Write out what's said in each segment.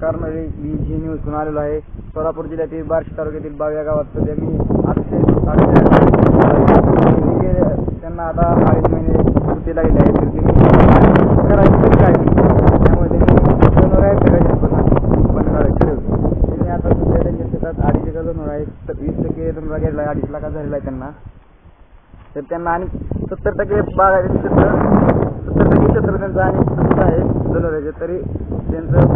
नमस्कार. मी जी न्यूजहून आलेलो आहे. सोलापूर जिल्ह्यातील बार्शी तालुक्यातील बाव या गावात सध्या मी त्यांना आता 2.5 महिने सुट्टी लागली आहे. तर त्यांनी करायची काय त्यामुळे त्यांनी जनावर आहे ठरवले. त्यांनी आता सध्या त्यांच्या शेतात 2.5 एकर जनावर आहे. 20% जनावर गेलेला आहे. 2.5 लाखाचा झालेला आहे त्यांना. तर त्यांना आणि 70% बागायचे क्षेत्र 70% क्षेत्र त्यांचं आणि सुद्धा आहे जनावरांचे. तरी त्यांचं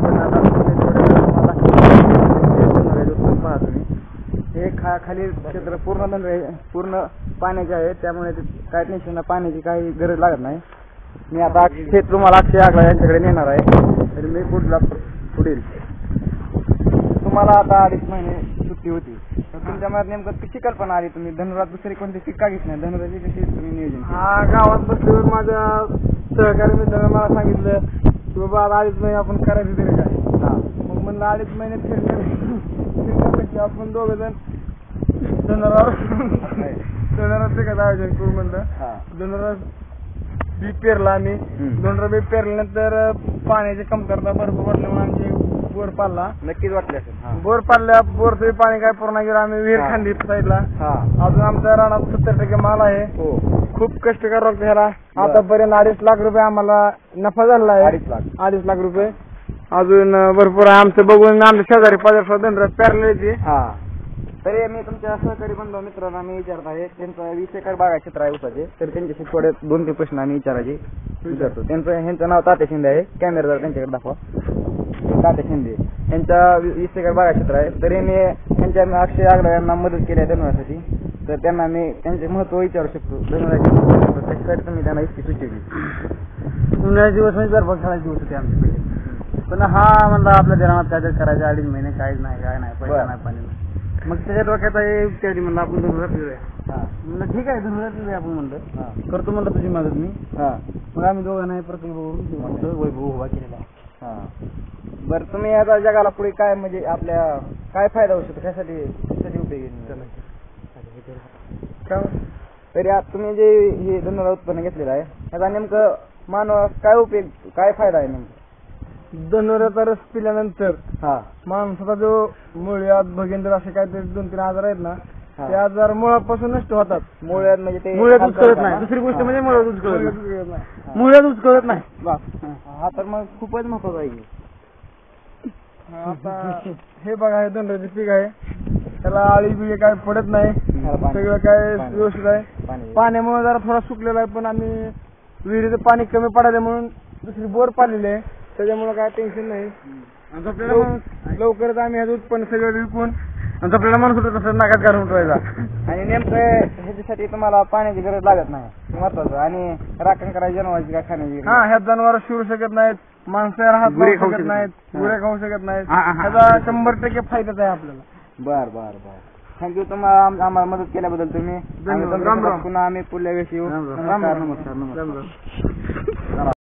पहा तुम्ही हे खाली क्षेत्र पूर्ण पाण्याचे आहे. त्यामुळे काय टेन्शन नाही, पाण्याची काही गरज लागत नाही. मी आता थेट तुम्हाला अक्षय आगला यांच्याकडे नेणार आहे. तरी मी पुढील तुम्हाला आता 2.5 महिने सुट्टी होती. तर तुमच्या मनात नेमकं कशी कल्पना आली? तुम्ही धनुरात दुसरी कोणती पीक का घेत नाही? धनुराची कशी तुम्ही नियोजन? हा, गावात बसल्यावर माझ्या सहकारी मित्राने मला सांगितलं की बाबा 2.5 महिने आपण करायचं तरी काय. मग म्हणलं 2.5 महिने फिरण्यापेक्षा आपण दोघं जण धनुरात पिकाचं आयोजन करू म्हणलं. धनुरात बी पेरला आम्ही. धनुरा बी पेरल्यानंतर पाण्याची कमतरता भरपूर वाटल्यामुळे आमची बोर पाडला. नक्कीच वाटले असेल. बोर पाडल्या, बोरचं पाणी काय पूर्ण गेलं. आम्ही विहीर खांदी साईडला. अजून आमच्या रानात 70% माल आहे. खूप कष्ट करावं लागतं ह्याला. आतापर्यंत 2.5 लाख रुपये आम्हाला नफा झालेला आहे. 2.5 लाख रुपये अजून भरपूर आहे. आमचं बघून आमच्या शेजारी पाजारी धनुरात पेरले. तरी मी तुमच्या सहकारी बंधू मित्रांना मी विचारत आहे. त्यांचं 20 एकर बागा क्षेत्र आहे उसाचे. तर त्यांच्याशी थोडे 2-3 प्रश्न आम्ही विचारतो. ह्यांचं नाव तात्या शिंदे आहे. कॅमेरा जर त्यांच्याकडे दाखवा. तात्या शिंदे यांच्या 20 एकर बागा क्षेत्र आहे. तरी मी त्यांच्या अक्षय आगला यांना मदत केली आहे धनुरासाठी. तर त्यांना मी त्यांचे महत्व विचारू शकतो. धनुराची त्याच्यासाठी तुम्ही त्यांना इतकी सुचवली. उन्हाळ्याचे दिवस म्हणजे गरबा खेळायचे दिवस होते आमचे पहिले. पण हा म्हणला आपल्या जनावर काहीतरी करायचे. 2.5 महिने काहीच नाही, काय नाही, पैसा नाही, पाणी नाही. मग त्याच्या डोक्यात इत्यादी म्हणलं आपण धनुरात फिरूया. म्हणलं ठीक आहे, धनुरात फिरूया आपण म्हणलं. करतो म्हणलं तुझी मदत मी. मग आम्ही दोघांना प्रकल्प बघून वैभव उभा केलेला. बरं, तुम्ही आता जगाला पुढे काय म्हणजे आपल्या काय फायदा होऊ शकतो? त्यासाठी उपयोगी तरी तुम्ही जे हे धनुरा उत्पन्न घेतलेलं आहे त्याचा नेमकं मानवास काय उपयोग, काय फायदा आहे नेमका? धनुराचा रस पिल्यानंतर माणसाचा जो मुळ्यात भगेंद्र असे काहीतरी 2-3 आजार आहेत ना, ते आजार मुळापासून नष्ट होतात. मुळ्यात म्हणजे ते मुळ्यात उचकळत नाही. दुसरी गोष्ट म्हणजे मुळ्यात उचकळत नाही. मुळ्यात उचकळत नाही. हा तर मग खूपच महत्वाचं आहे. आता हे बघा, हे धनुराचे पीक आहे. त्याला आळी बिळी काय पडत नाही. सगळं काय व्यवस्थित आहे. पाण्यामुळे जरा थोडा सुकलेला आहे. पण आम्ही विहिरीचं पाणी कमी पडायला म्हणून दुसरी बोर पाडलेली आहे. त्याच्यामुळे काय टेन्शन नाही. लवकरच आम्ही ह्याचं उत्पन्न सगळं विकून आपल्याला म्हणत होतो तसं नाकात घालून ठेवायचा. आणि नेमकं ह्याच्यासाठी तुम्हाला पाण्याची गरज लागत नाही, महत्वाचं. आणि राखण करायची जनावरांची काय खाण्याची. ह्यात जनावर शिरू शकत नाहीत, माणसं हात लावू शकत नाहीत, गुरे खाऊ शकत नाहीत. ह्याचा 100% फायदाच आहे आपल्याला. बर थँक्यू तुम्हाला आम्हाला मदत केल्याबद्दल. तुम्ही पुन्हा आम्ही पुढल्या वेळी येऊ. नमस्कार.